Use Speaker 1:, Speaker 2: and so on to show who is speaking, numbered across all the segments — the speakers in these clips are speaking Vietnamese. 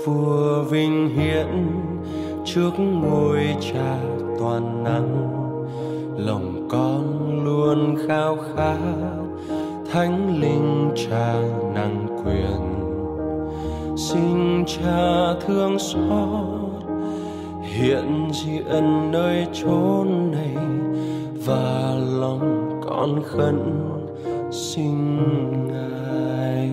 Speaker 1: vua vinh hiển trước ngôi Cha toàn năng. Lòng con luôn khao khát Thánh Linh Cha năng quyền. Xin Cha thương xót hiện diện nơi chốn này, và lòng con khấn xin Ngài.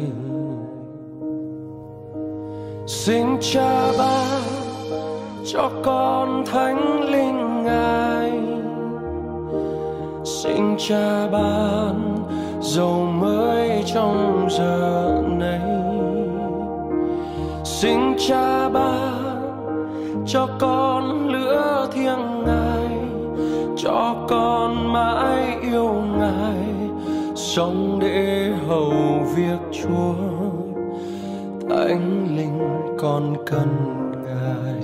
Speaker 1: Xin Cha ban cho con Thánh Linh Ngài. Xin Cha ban dầu mới trong giờ này. Xin Cha ban cho con lửa thiêng Ngài, cho con mãi yêu Ngài, sống để hầu việc Chúa. Thánh Linh con cần Ngài.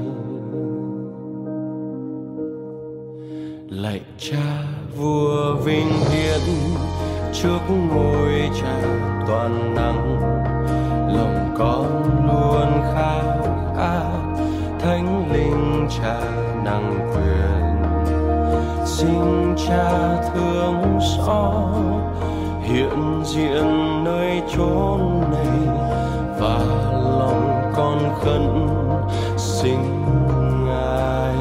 Speaker 1: Lạy Cha vua vinh hiển trước ngôi Cha toàn năng, lòng con luôn khao khát Thánh Linh Cha năng quyền. Xin Cha thương xót hiện diện nơi chốn này, và lòng con khấn xin Ngài.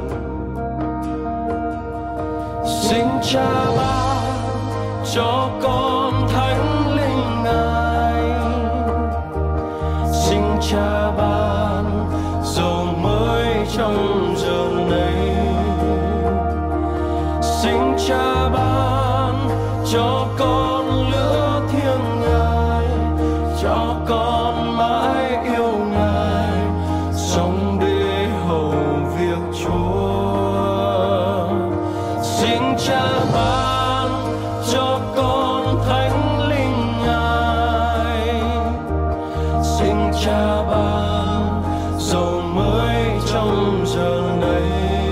Speaker 1: Xin Cha ban cho con Thánh Linh Ngài. Xin Cha ban dầu mới trong giờ này. Xin Cha ban cho con lửa thiêng Ngài, cho con mãi yêu Ngài, sống để hầu việc Chúa. Xin Cha ban cho con Thánh Linh Ngài. Xin Cha ban dầu mới trong giờ này.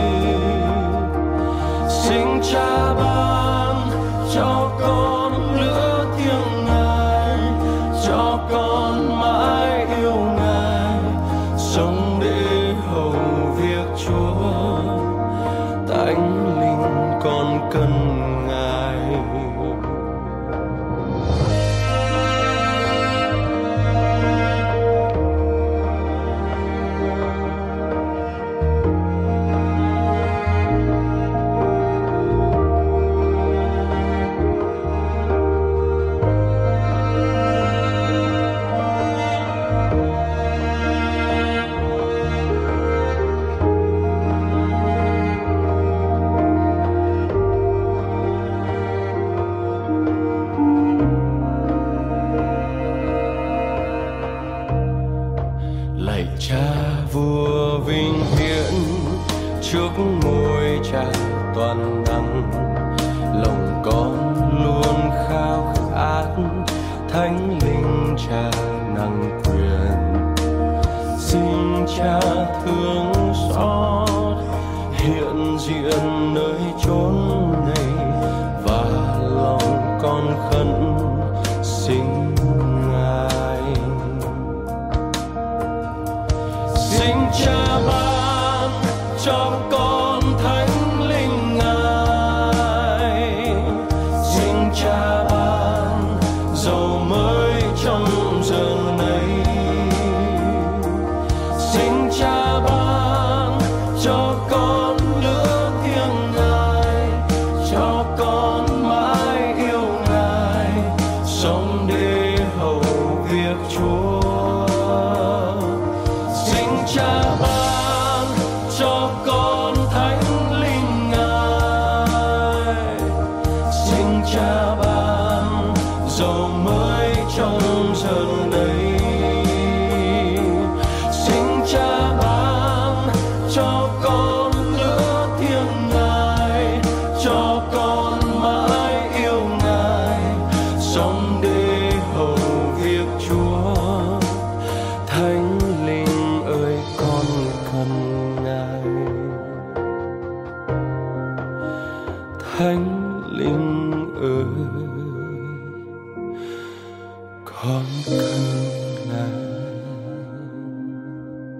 Speaker 1: Xin Cha ban cho con lửa thiêng Ngài, cho con mãi yêu Ngài, sống để hầu việc Chúa. Thánh Linh con cần Ngài. Lạy Cha vua vinh hiển trước ngôi Cha toàn năng, lòng con luôn khao khát Thánh Linh Cha năng quyền. Xin Cha thương xót hiện diện nơi chốn này, và lòng con khấn xin Ngài. Xin Cha ban cho con Thánh Linh Ngài. Xin Cha ban dầu mới trong giờ này. Xin Cha ban cho con lửa thiêng Ngài, cho con mãi yêu Ngài, sống để hầu việc Chúa. Xin Cha ban cho con Thánh Linh Ngài. Xin Cha ban dầu mới trong giờ này. Xin Cha ban cho con lửa thiêng Ngài, cho con mãi yêu Ngài, sống để hầu việc Chúa. Thánh Linh ơi con cần Ngài. Thánh Linh ơi con cần Ngài.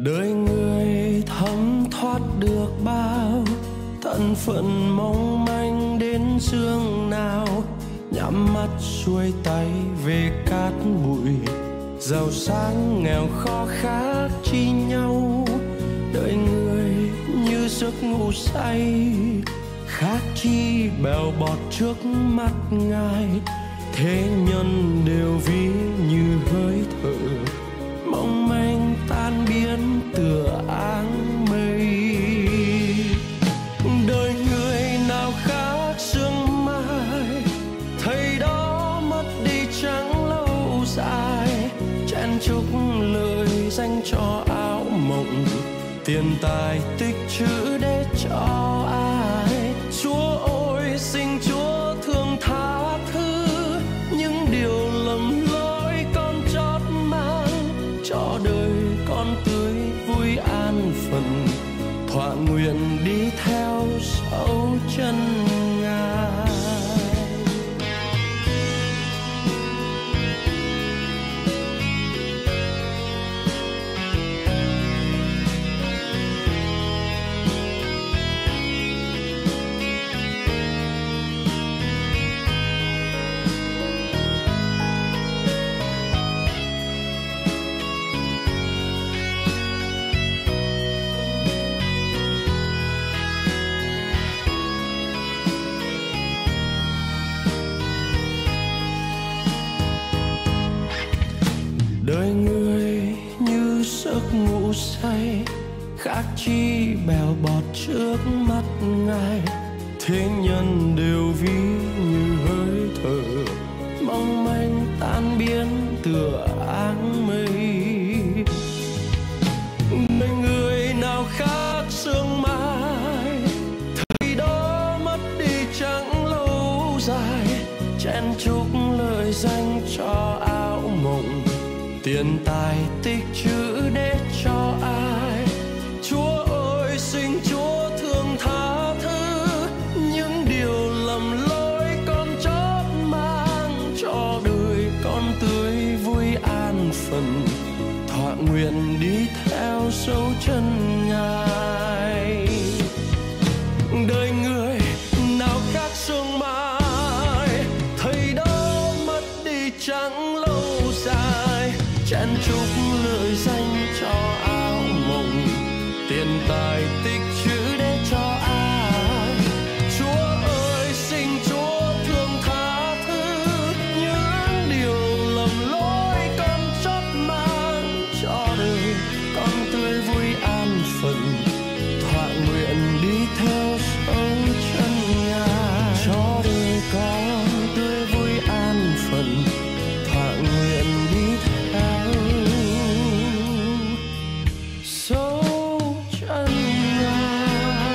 Speaker 1: đời người thấm thoát được bao thân phận mong manh đến dương nào, nhắm mắt xuôi tay về cát bụi, giàu sang nghèo khó khác chi nhau. Đời người như giấc ngủ say, khác chi bèo bọt trước mắt Ngài. Thế nhân đều ví như hơi thở mong manh tan biến tựa áng mây. Đời người nào khác sương mai, thầy đó mất đi chẳng lâu dài. Chen chúc lời danh cho áo mộng, tiền tài tích trữ để cho ai. Chúa ơi xin Chúa thương tha thứ những điều lầm lỗi con chót mang, cho đời con tươi vui an phận, thỏa nguyện đi theo dấu chân Ngài. Đời người như giấc ngủ say, khác chi bèo bọt trước mắt Ngài. Thế nhân đều ví như hơi thở mong manh tan biến tựa áng mây. Đời người nào khác sương mai, thời đó mất đi chẳng lâu dài. Chen chúc lời danh cho áo mộng, tiền tài tích trữ để cho ai. Chúa ơi xin Chúa thương tha thứ những điều lầm lỗi con chót mang, cho đời con tươi vui an phận, thỏa nguyện đi theo dấu chân Ngài. Đời người nào khác sương mai, thầy đó mất đi chẳng lâu dài. Chen chúc lời danh cho áo mộng, tiền tài tích trữ để cho ai. Chúa ơi xin Chúa thương tha thứ những điều lầm lỗi con chót mang, cho đời con tươi vui an phận, thỏa nguyện đi theo dấu chân Ngài. Cho đời con tươi vui an phận, thỏa nguyện đi theo dấu chân Ngài.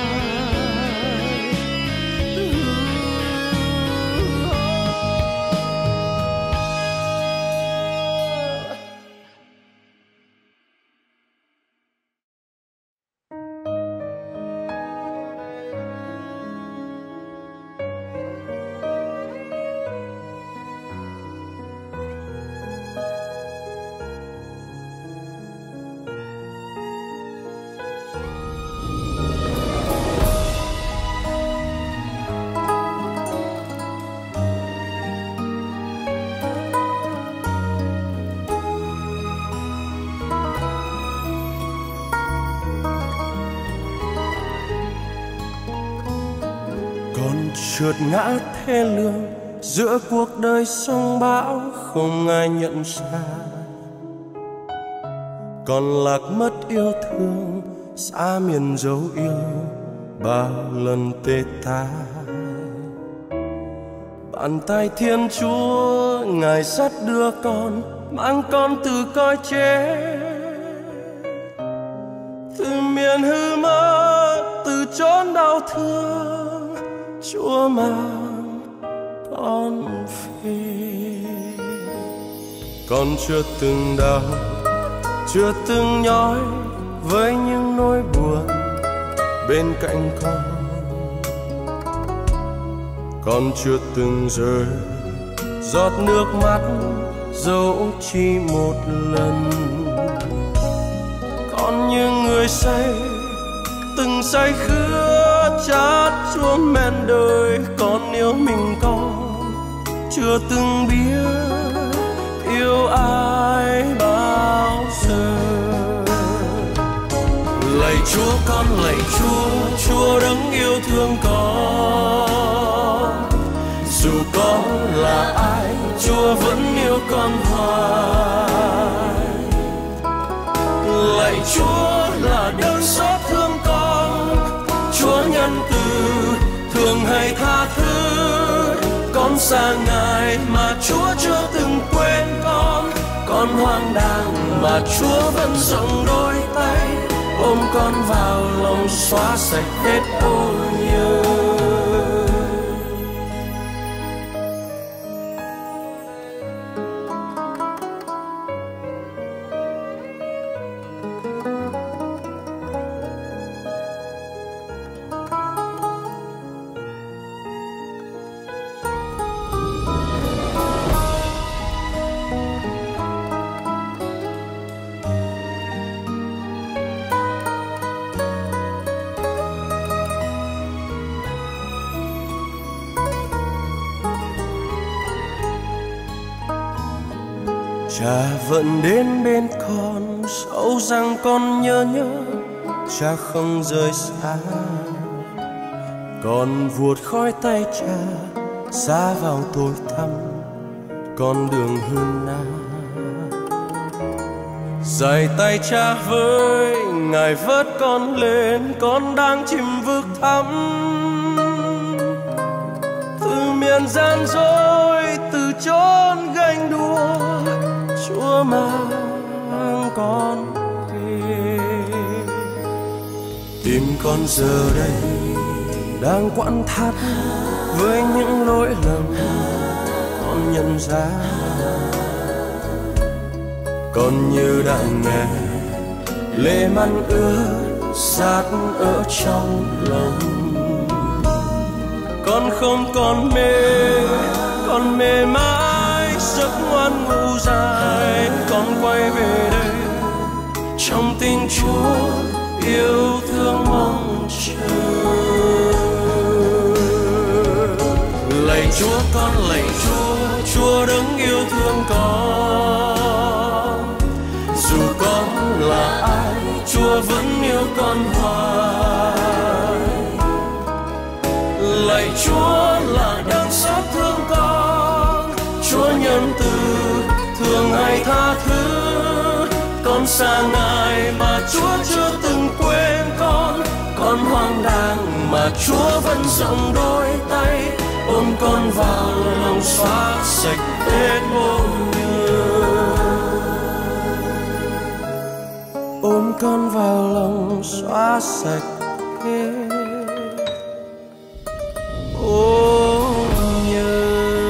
Speaker 1: Còn trượt ngã thê lương giữa cuộc đời sông bão không ai nhận ra, còn lạc mất yêu thương xa miền dấu yêu bao lần tê tái. Bàn tay Thiên Chúa Ngài dắt đưa con, mang con từ cõi chết, từ miền hư mất, từ chốn đau thương. Chúa mang con về. Con chưa từng đau, chưa từng nhói với những nỗi buồn bên cạnh con. Con chưa từng rơi giọt nước mắt dẫu chỉ một lần. còn như người say từng say khứa chát chúa men đời. Còn yêu mình con chưa từng biết yêu ai bao giờ. Lạy Chúa con lạy Chúa, Chúa đấng yêu thương con. Dù con là ai, Chúa vẫn yêu con hoài. Lạy Chúa là đấng xót thương con, Chúa nhân từ thường hay tha thứ. Con xa Ngài mà Chúa chưa từng quên con. Con hoang đàng mà Chúa vẫn rộng đôi tay, ôm con vào lòng xóa sạch hết ô nhơ. Cha vẫn đến bên con, dẫu rằng con nhớ cha không rời xa. Con vuột khói tay cha xa vào tối thăm con đường hương na. Dài tay cha với Ngài vớt con lên, con đang chìm vực thẳm. Từ miền gian dối, từ chốn ganh đua, Chúa mang con về. Tim con giờ đây đang quặn thắt với những lỗi lầm con nhận ra. Con như đã nghe lệ mặn ướt sát ở trong lòng. Con không còn mê mãi giấc ngoan ngủ dài. Con quay về đây trong tình Chúa yêu thương mong chờ. Lạy Chúa con lạy Chúa, Chúa đấng yêu thương con. Dù con là ai, Chúa vẫn yêu con hoài. Lạy Chúa là đấng xót thương con, Chúa nhân từ thường hay tha thứ. Con xa Ngài mà Chúa chưa từng quên con. Con hoang đàng mà Chúa vẫn rộng đôi tay, ôm con vào lòng xóa sạch hết ô nhơ. Ôm con vào lòng xóa sạch hết ô nhơ.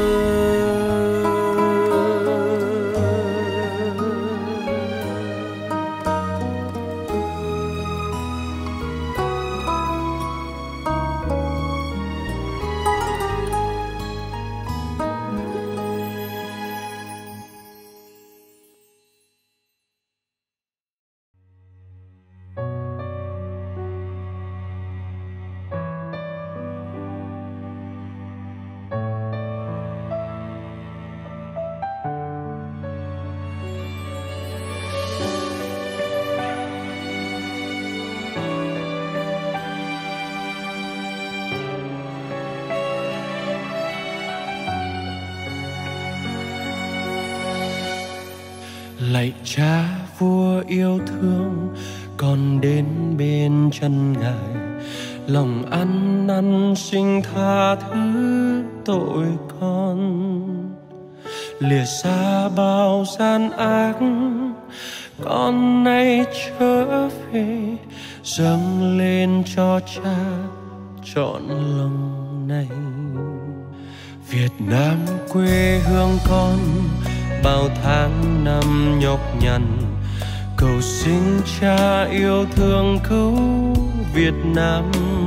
Speaker 1: Lạy Cha vua yêu thương, con đến bên chân Ngài, lòng ăn năn xin tha thứ tội con. Lìa xa bao gian ác, con nay trở về, dâng lên cho Cha trọn lòng này. Việt Nam quê hương con, bao tháng năm nhọc nhằn, cầu xin Cha yêu thương cứu Việt Nam.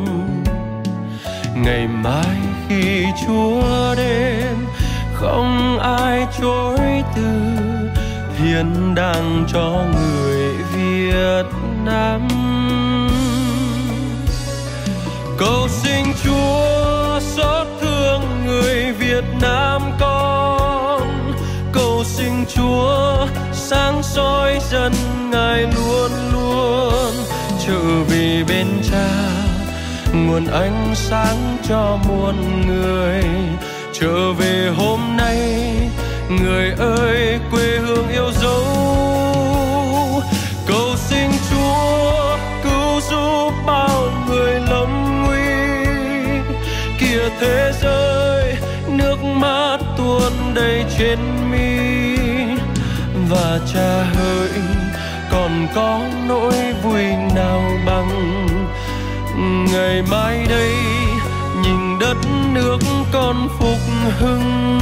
Speaker 1: Ngày mai khi Chúa đến, không ai chối từ, hiến đàng cho người Việt Nam. Cầu xin Chúa xót thương người Việt Nam con. Cầu xin Chúa sáng soi dân Ngài luôn luôn trở về bên Cha, nguồn ánh sáng cho muôn người. Trở về hôm nay, người ơi quê hương yêu dấu. Cầu xin Chúa cứu giúp bao người lâm nguy. Kìa thế giới nước mắt tuôn đầy trên mi. Và Cha hỡi, còn có nỗi vui nào bằng ngày mai đây nhìn đất nước con phục hưng.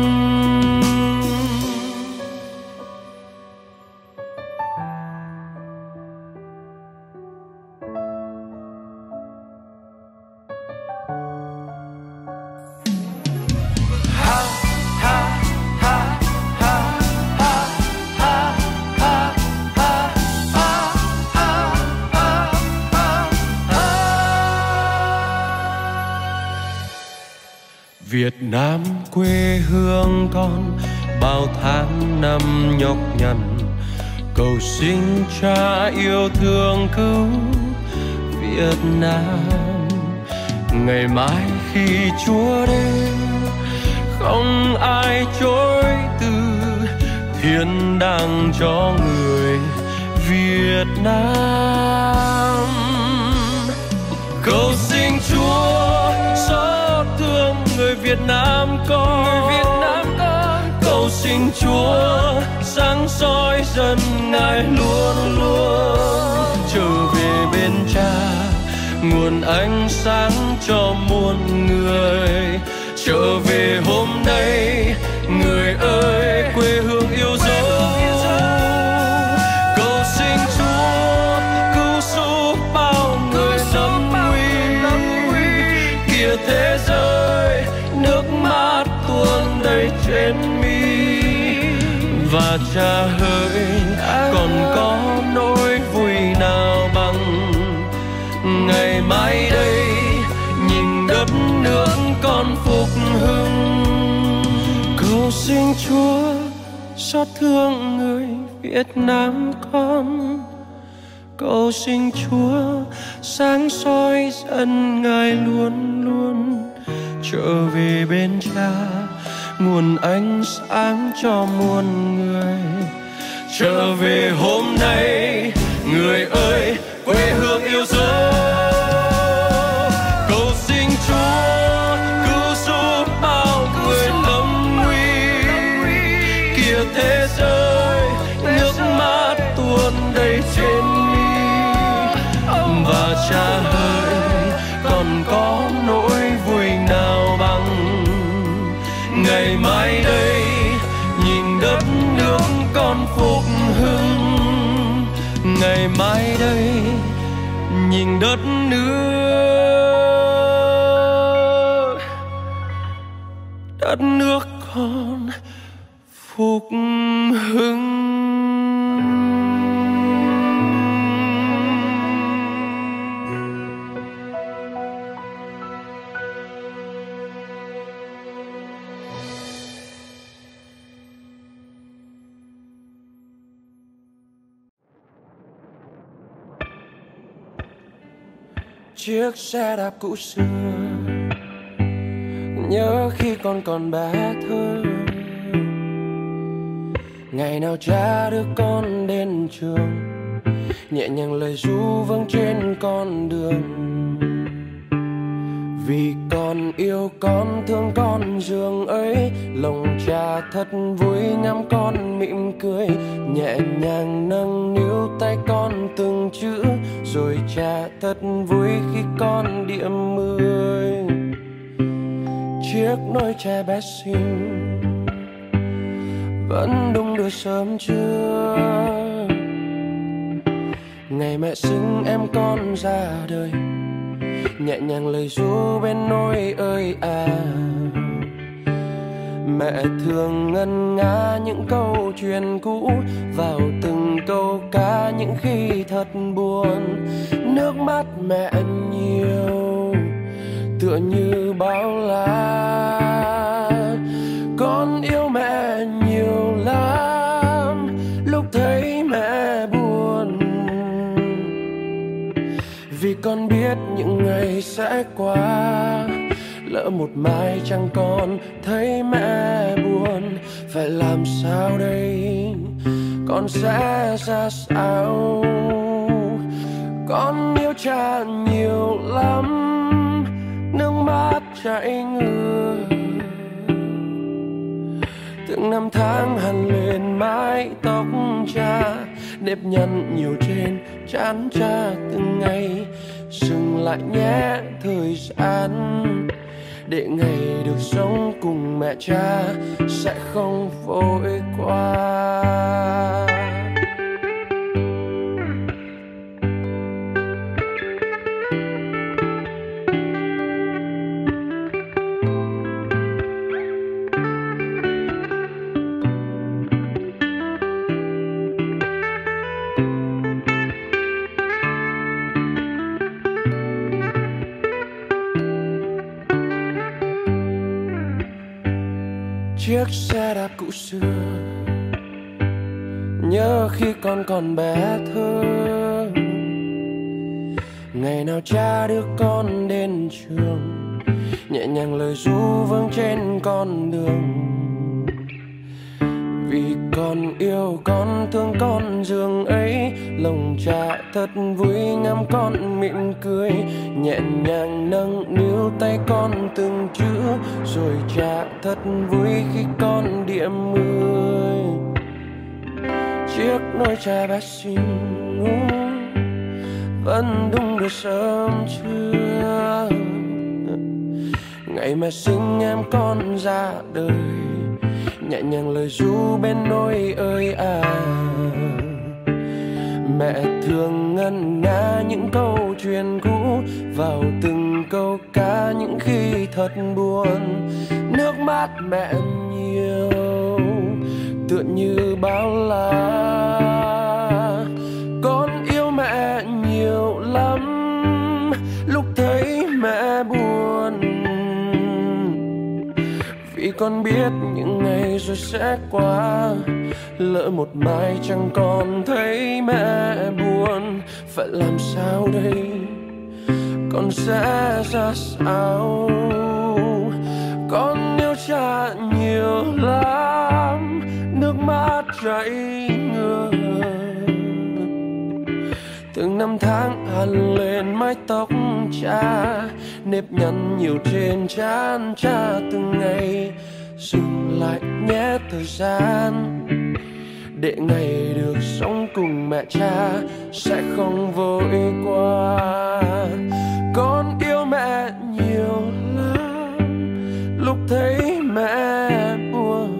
Speaker 1: Việt Nam quê hương con bao tháng năm nhọc nhằn, cầu xin Cha yêu thương cứu Việt Nam. Ngày mai khi Chúa đến, không ai chối từ thiên đàng cho người Việt Nam. Cầu xin Chúa xót thương người Việt Nam con. Cầu xin Chúa sáng soi dân Ngài luôn luôn trở về bên Cha, nguồn ánh sáng cho muôn người. Trở về hôm nay, người ơi quê hương yêu dấu. Cầu xin Chúa cứu giúp bao người lâm nguy. Kìa thế giới nước mắt tuôn đầy trên mi. Và Cha hỡi, còn có nỗi vui nào bằng ngày mai đây nhìn đất nước con phục hưng. Cầu xin Chúa xót thương người Việt Nam con. Cầu xin Chúa sáng soi dân Ngài luôn luôn trở về bên Cha, nguồn ánh sáng cho muôn người. Trở về hôm nay, người ơi quê hương yêu dấu. Cầu xin Chúa cứu giúp bao người lâm nguy. Kìa thế giới nước mắt tuôn đầy trên mi. Và Cha hỡi, còn có nỗi vui nào bằng ngày mai đây nhìn đất nước con phục hưng. Ngày mai đây nhìn đất nước con phục hưng. Chiếc xe đạp cũ xưa, nhớ khi con còn bé thơ. Ngày nào Cha đưa con đến trường, nhẹ nhàng lời ru vang trên con đường. Vì con yêu con thương con dường ấy, lòng Cha thật vui ngắm con mỉm cười. Nhẹ nhàng nâng niu tay con từng chữ, rồi Cha thật vui khi con điểm 10. Chiếc nôi tre bé xinh vẫn đung đưa sớm trưa. Ngày mẹ sinh em con ra đời, nhẹ nhàng lời ru bên nôi ơi à. Mẹ thường ngân nga những câu chuyện cũ vào từng câu ca những khi thật buồn. Nước mắt mẹ nhiều tựa như bao la. Con yêu mẹ nhiều lắm lúc thấy mẹ buồn, vì con biết những ngày sẽ qua. Lỡ một mai chẳng còn thấy mẹ buồn, phải làm sao đây, con sẽ ra sao? Con yêu cha nhiều lắm, nước mắt chảy ngược. Từng năm tháng hằn lên mái tóc cha, nếp nhăn nhiều trên trán cha từng ngày. Dừng lại nhé thời gian, để ngày được sống cùng mẹ cha sẽ không vội qua. Chiếc xe đạp cũ xưa, nhớ khi con còn bé thơ. Ngày nào cha đưa con đến trường, nhẹ nhàng lời ru vang trên con đường. Vì con yêu con thương con giường ấy, lòng cha thật vui ngắm con mỉm cười. Nhẹ nhàng nâng niu tay con từng chữ, rồi cha thật vui khi con điểm 10. Chiếc nôi cha bé xinh vẫn đung đưa sớm trưa. Ngày mẹ sinh em con ra đời, nhẹ nhàng lời ru bên nôi ơi à. Mẹ thường ngân nga những câu chuyện cũ vào từng câu ca những khi thật buồn. Nước mắt mẹ nhiều tựa như bao la. Con yêu mẹ nhiều lắm lúc thấy mẹ buồn, vì con biết những ngày rồi sẽ qua. Lỡ một mai chẳng còn thấy mẹ buồn, phải làm sao đây, con sẽ ra sao? Con yêu cha nhiều lắm, nước mắt chảy ngược. Từng năm tháng hằn lên mái tóc cha, nếp nhăn nhiều trên trán cha từng ngày. Dừng lại nhé thời gian, để ngày được sống cùng mẹ cha sẽ không vội qua. Con yêu mẹ nhiều lắm lúc thấy mẹ buồn,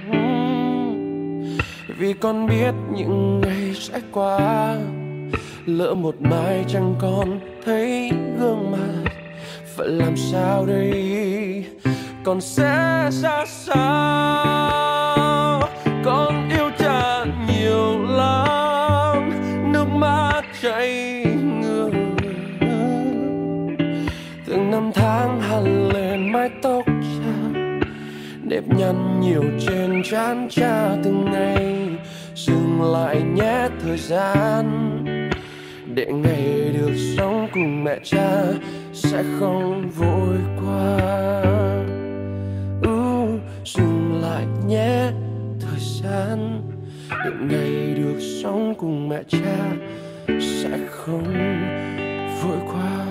Speaker 1: vì con biết những ngày sẽ qua. Lỡ một mai chẳng còn thấy gương mặt, phải làm sao đây, con sẽ ra sao? Con yêu cha nhiều lắm, nước mắt chảy ngược. Từng năm tháng hằn lên mái tóc cha, nếp nhăn nhiều trên trán cha từng ngày. Dừng lại nhé thời gian, để ngày được sống cùng mẹ cha sẽ không vội qua. Dừng lại nhé thời gian, để ngày được sống cùng mẹ cha sẽ không vội qua.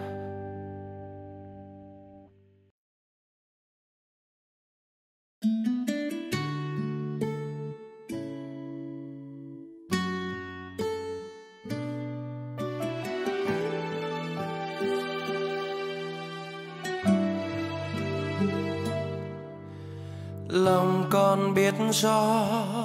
Speaker 1: Lòng con biết rõ,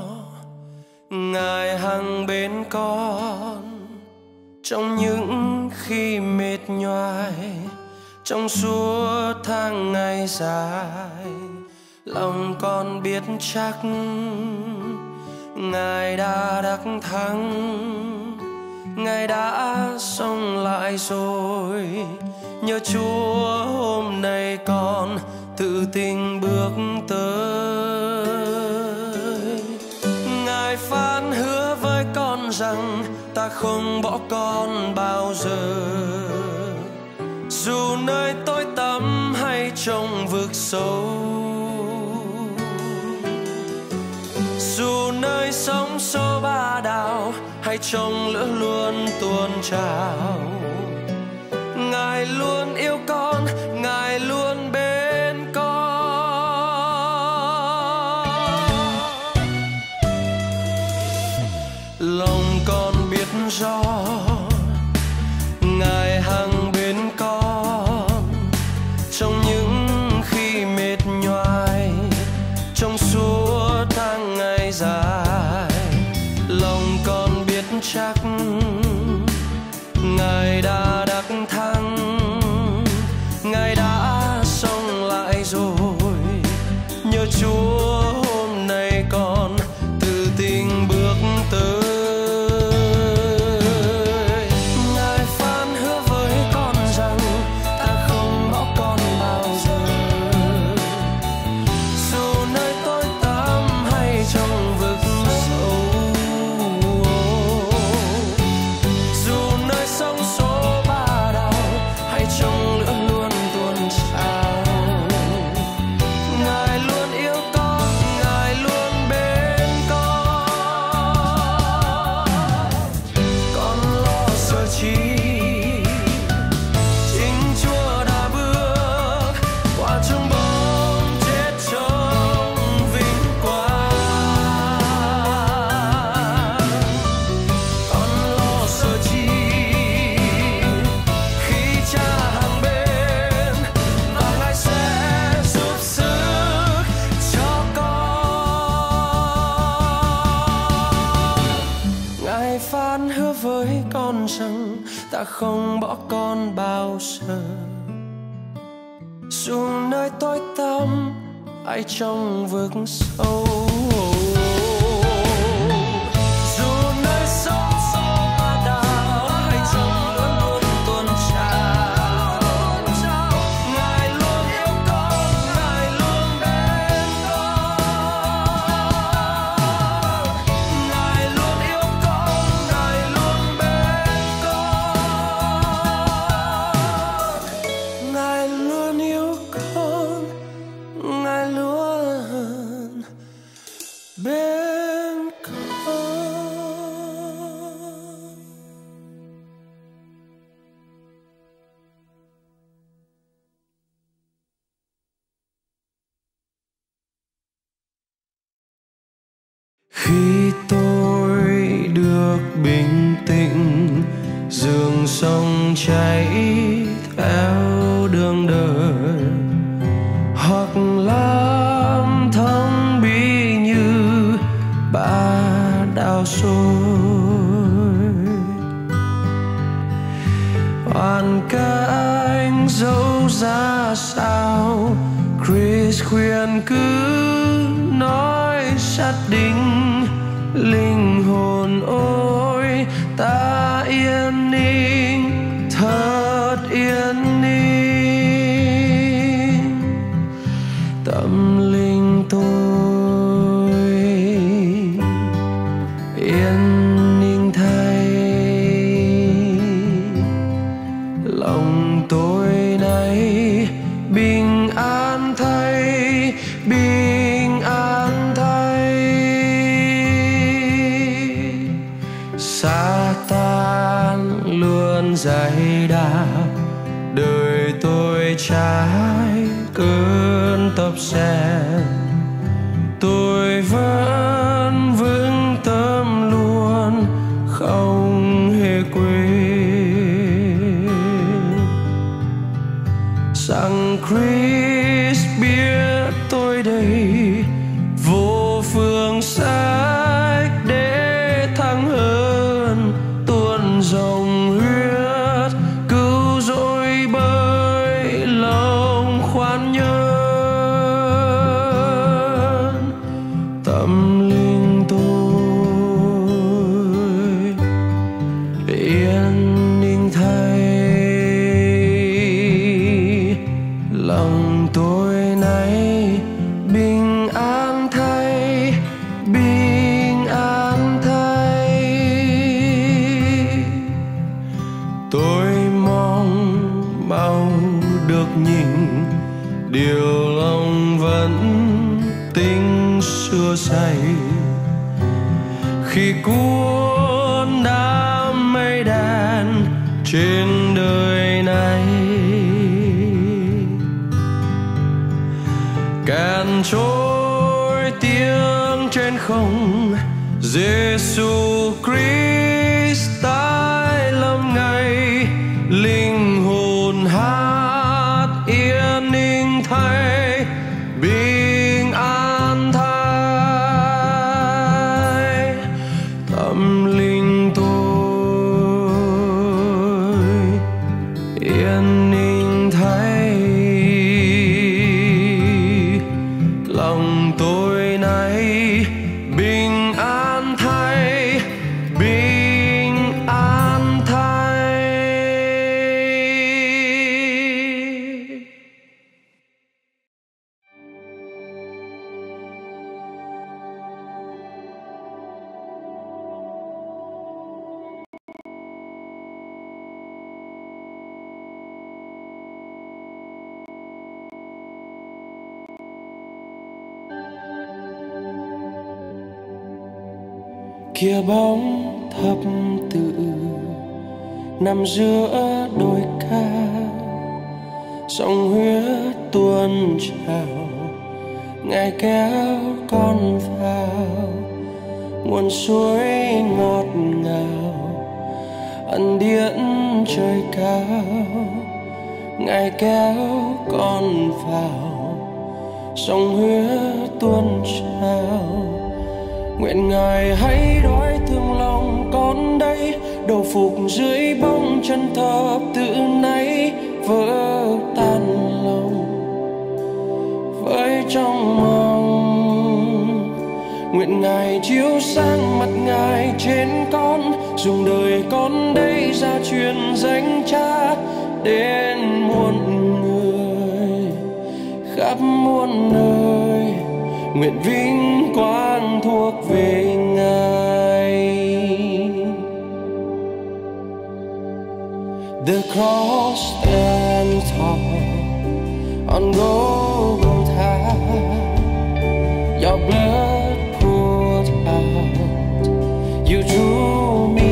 Speaker 1: Ngài hằng bên con trong những khi mệt nhoài, trong suốt tháng ngày dài. Lòng con biết chắc Ngài đã đắc thắng, Ngài đã sống lại rồi. Nhờ Chúa hôm nay con tự tin bước tới. Ngài phán hứa với con rằng ta không bỏ con bao giờ. Dù nơi tối tăm hay trong vực sâu, dù nơi sóng xô ba đào hay trong lửa luôn tuôn trào, Ngài luôn yêu con, Ngài luôn bên con. Lòng con biết rõ Ngài hằng bên con trong những khi mệt nhoài, trong suốt tháng ngày dài. Lòng con biết chắc Ngài đã đắc thắng, Ngài đã sống lại rồi. Nhờ Chúa hôm nay con tự tin bước tới. Ngài phán hứa với con rằng ta không bỏ con bao giờ. Dù nơi tối tăm hay trong vực sâu, dù nơi sóng xô ba đào hay trong lửa luôn tuôn trào, Ngài luôn yêu con, Ngài luôn bên con. Con lo sợ chi, chính Chúa đã bước qua trong bóng chết trong vinh quang. Con lo sợ chi khi Cha hàng bên và Ngài sẽ giúp sức cho con. Ngài phán hứa với con rằng ta không bỏ con bao giờ. Dù nơi tối tăm hay trong vực sâu, dù nơi sóng xô ba đào hay trong lửa luôn tuôn trào, Ngài luôn yêu con, Ngài luôn bên con. Ngài luôn yêu con, Ngài luôn bên con. Ngài luôn yêu con, Ngài luôn bên con. Khi tôi được bình tĩnh, dường sông chảy theo đường đời, hoặc lam thông bí như ba đào sôi, hoàn cảnh dẫu ra sao, Chris khuyên cứ nói sát đinh. Linh hồn ôi ta yên ninh, thật yên ninh. Tâm linh tôi yên ninh thay, lòng tôi nay bình an thay, bình an thay. Satan luôn giày đạp đời tôi trái cơn tập sen. Tôi vẫn vững tâm luôn, không hề quên rằng Christ biết tôi đây vô phương sách để thắng hơn, tuôn dòng huyết cứu rỗi bởi lòng khoan nhân. Tâm khi cuốn đám mây đen trên đời này. Càn trôi tiếng trên không, Giêsu Christ tái lâm ngày, linh hồn hát yên ninh thay, bình an thay. Tâm linh tôi yên ninh thay, lòng tôi nay bình an thay, bình an thay. Kia bóng thập tự nằm giữa đồi cao, dòng huyết tuôn trào, Ngài kéo con vào nguồn suối ngọt ngào, ân điển trời cao. Ngài kéo con vào dòng huyết tuôn trào. Nguyện Ngài hãy đói thương lòng con đây, đầu phục dưới bóng chân thập tự này, vỡ tan lòng với trong mong. Nguyện Ngài chiếu sáng mặt Ngài trên con, dùng đời con đây ra truyền danh Cha đến muôn người khắp muôn nơi. Nguyện vinh quang thuộc về Ngài. The cross stands tall on Golgotha. Your blood poured out, you drew me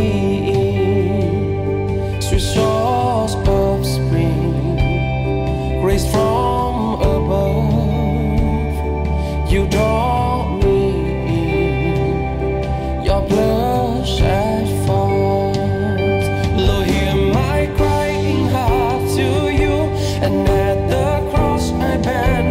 Speaker 1: in. Sweet source of spring, grace from above. You draw me in, your blood shed forth. Lord, hear my crying heart to you, and at the cross I bear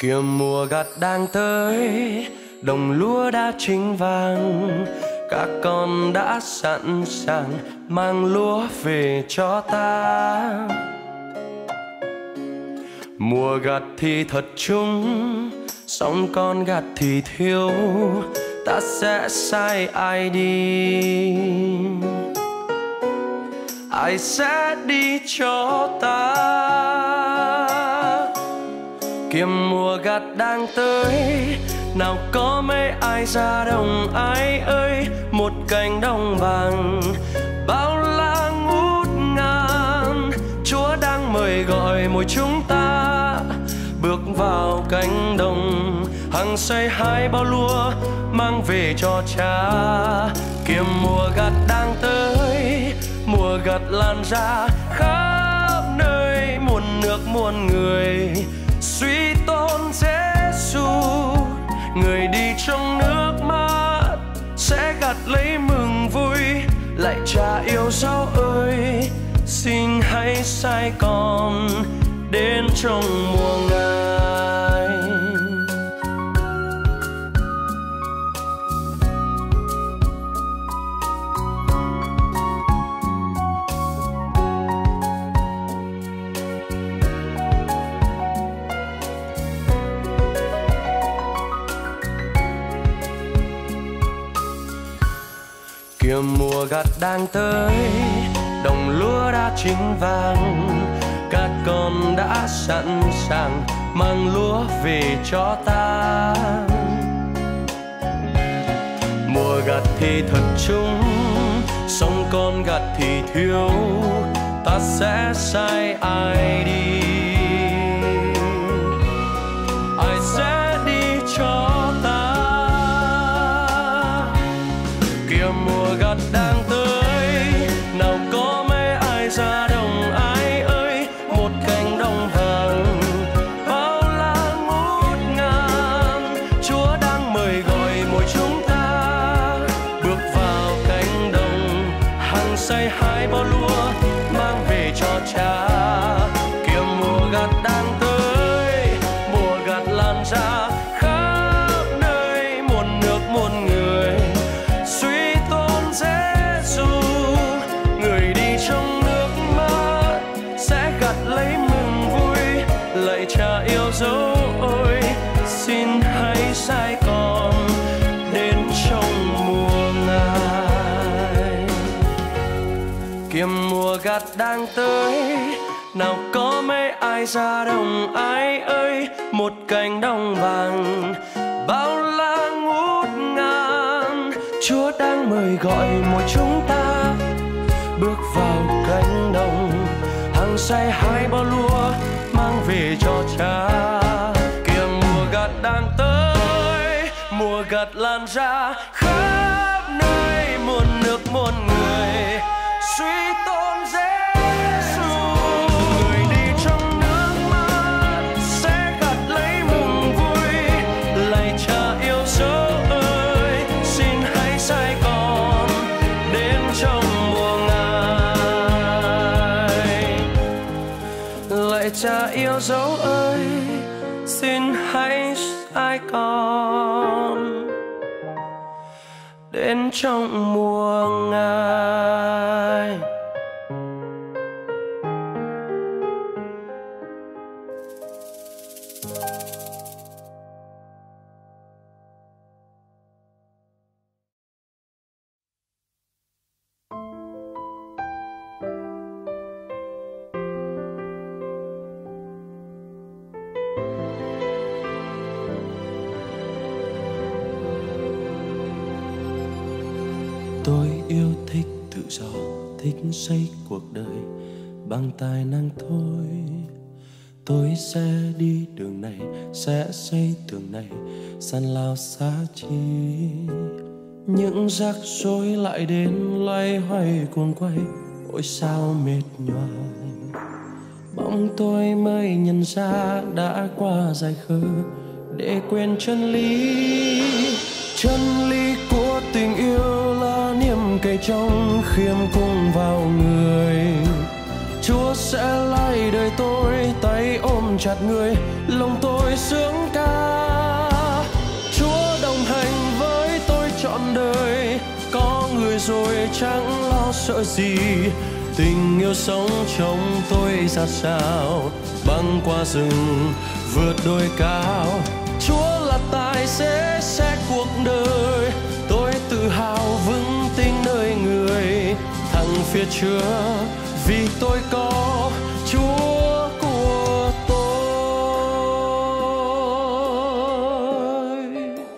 Speaker 1: Kìa mùa gặt đang tới, đồng lúa đã chín vàng, các con đã sẵn sàng mang lúa về cho ta. Mùa gặt thì thật chung, song con gặt thì thiếu, ta sẽ sai ai đi? Ai sẽ đi cho ta? Kìa mùa gặt đang tới, nào có mấy ai ra đồng ai ơi, một cánh đồng vàng bao la ngút ngàn. Chúa đang mời gọi mỗi chúng ta bước vào cánh đồng, hăng say hái bao lúa mang về cho Cha. Kìa mùa gặt đang tới, mùa gặt lan ra khắp nơi, muôn nước muôn người suy tôn Giêsu. Người đi trong nước mắt sẽ gặt lấy mừng vui. Lạy Cha yêu dấu ơi, xin hãy sai con đến trong mùa Ngài. Kìa mùa gặt đang tới, đồng lúa đã chín vàng, các con đã sẵn sàng mang lúa về cho ta. Mùa gặt thì thật chung, song con gặt thì thiếu, ta sẽ sai ai đi? Ai sẽ đi cho ta? Kìa mùa gặt đang tới, nào có mấy ai ra đồng ai ơi, một cánh đồng vàng bao la ngút ngàn. Chúa đang mời gọi mỗi chúng ta bước vào cánh đồng, hăng say hái bao lúa mang về cho Cha. Kìa mùa gặt đang tới, mùa gặt lan ra khắp nơi, muôn nước muôn người suy tôn Giêsu. Người đi trong nước mắt sẽ gặt lấy mừng vui. Lạy Cha yêu dấu ơi, xin hãy sai con đến trong mùa Ngài. Kìa mùa gặt đang tới, nào có mấy ai ra đồng ai ơi, một cánh đồng vàng bao la ngút ngàn. Chúa đang mời gọi mỗi chúng ta bước vào cánh đồng, hăng say hái bao lúa mang về cho Cha. Kìa mùa gặt đang tới, mùa gặt lan ra khắp nơi, muôn nước muôn người suy tôn Giêsu. Người đi trong nước mắt sẽ gặt lấy mừng vui. Lạy Cha yêu dấu ơi, xin hãy sai con đến trong mùa Ngài. Lạy Cha yêu dấu ơi, xin hãy sai con đến trong mùa Ngài.
Speaker 2: Tôi yêu thích tự do, thích xây cuộc đời bằng tài năng thôi. Tôi sẽ đi đường này, sẽ xây tường này, san lao xa chi. Những rắc rối lại đến loay hoay cuồng quay, ôi sao mệt nhoài. Bỗng tôi mới nhận ra đã qua dài khờ để quên chân lý. Chân lý của tình yêu là niềm cậy trong khiêm cung vào người. Chúa sẽ lái đời tôi, tay ôm
Speaker 1: chặt người, lòng tôi sướng ca. Chúa đồng hành với tôi trọn đời, có người rồi chẳng lo sợ gì. Tình yêu sống trong tôi ra sao, băng qua rừng vượt đồi cao. Chúa là tài xế xe cuộc đời, tôi tự hào vững tin nơi người. Thẳng phía trước vì tôi có Chúa của tôi.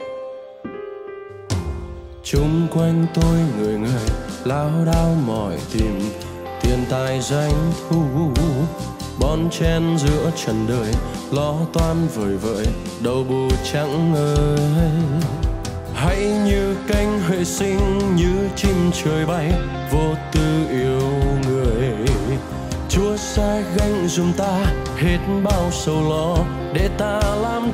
Speaker 2: Chung quanh tôi người người lao đao mỏi tìm tiền tài danh thu, bon chen giữa trần đời lo toan vời vợi đầu bù trắng ơi. Hãy như cánh huệ sinh, như chim trời bay vô tư yêu người. Chúa sẽ gánh giùm ta hết bao sầu lo để ta làm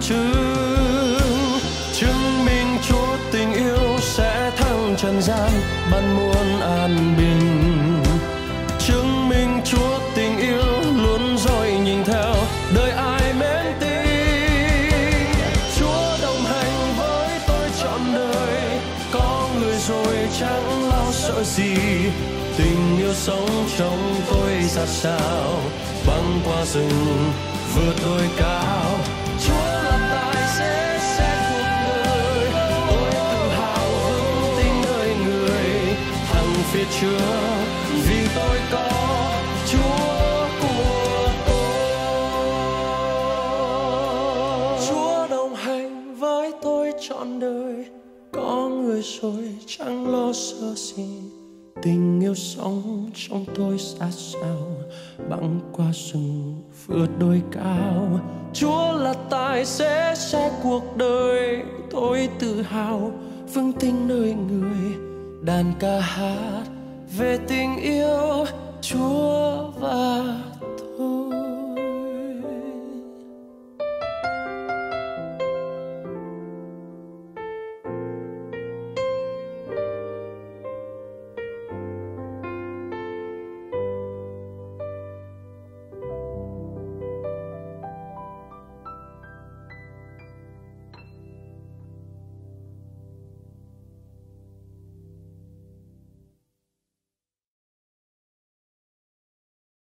Speaker 2: chứng minh Chúa tình yêu sẽ thắng trần gian, ban muôn an bình. Chứng minh Chúa tình yêu luôn dõi nhìn theo đời ai mến tin. Chúa đồng hành với tôi trọn đời, có người rồi chẳng lo sợ gì. Tình yêu sống trong tôi ra sao, băng qua rừng vượt đồi cao. Chúa là tài xế xe cuộc đời, tôi tự hào vững tin nơi người. Thẳng phía trước vì tôi có Chúa của tôi.
Speaker 1: Chúa đồng hành với tôi trọn đời, có người rồi chẳng lo sợ gì.
Speaker 2: Tình yêu sống trong tôi xa sao, băng qua rừng vượt đồi cao.
Speaker 1: Chúa là tài xế xe cuộc đời, tôi tự hào vững tin nơi người. Đàn ca hát về tình yêu Chúa và